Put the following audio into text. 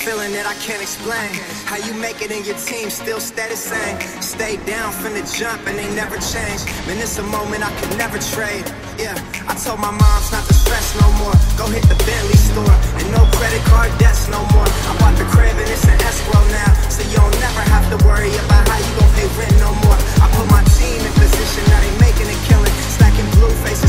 feeling that I can't explain. How you make it in your team still stay the same. Stay down from the jump and they never change. Man, it's a moment I could never trade. Yeah, I told my moms not to stress no more. Go hit the Bentley store and no credit card debts no more. I bought the crib and it's an escrow now, so you don't never have to worry about how you gon' pay rent no more. I put my team in position, now they making a killing. Stacking blue face